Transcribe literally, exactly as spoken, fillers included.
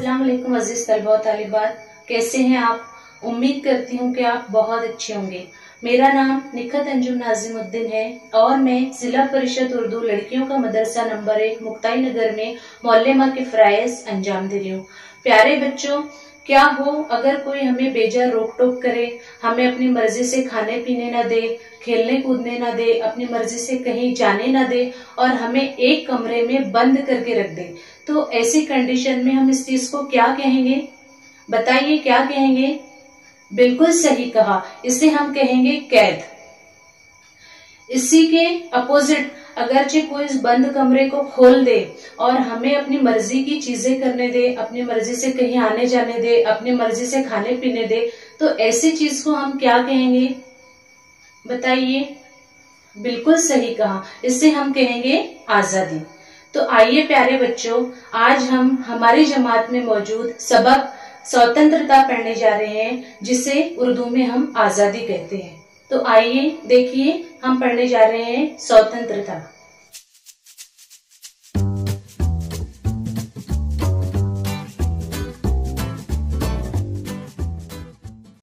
अस्सलाम वालेकुम अजीज तलबा और तालिबात, कैसे हैं आप। उम्मीद करती हूँ कि आप बहुत अच्छे होंगे। मेरा नाम निखत अंजुम नाजिमुद्दीन है और मैं जिला परिषद उर्दू लड़कियों का मदरसा नंबर एक मुक्ताई नगर में मौल्लेमा के फ्राइज अंजाम दे रही हूँ। प्यारे बच्चों, क्या हो अगर कोई हमें बेजा रोक टोक करे, हमें अपनी मर्जी से खाने पीने न दे, खेलने कूदने न दे, अपनी मर्जी से कहीं जाने न दे और हमें एक कमरे में बंद करके रख दे, तो ऐसी कंडीशन में हम इस चीज को क्या कहेंगे? बताइए क्या कहेंगे? बिल्कुल सही कहा, इसे हम कहेंगे कैद। इसी के अपोजिट अगरचे कोई इस बंद कमरे को खोल दे और हमें अपनी मर्जी की चीजें करने दे, अपनी मर्जी से कहीं आने जाने दे, अपनी मर्जी से खाने पीने दे, तो ऐसी चीज को हम क्या कहेंगे? बताइए। बिल्कुल सही कहा, इसे हम कहेंगे आजादी। तो आइए प्यारे बच्चों, आज हम हमारी जमात में मौजूद सबक स्वतंत्रता पढ़ने जा रहे हैं, जिसे उर्दू में हम आजादी कहते हैं। तो आइए देखिए, हम पढ़ने जा रहे हैं स्वतंत्रता।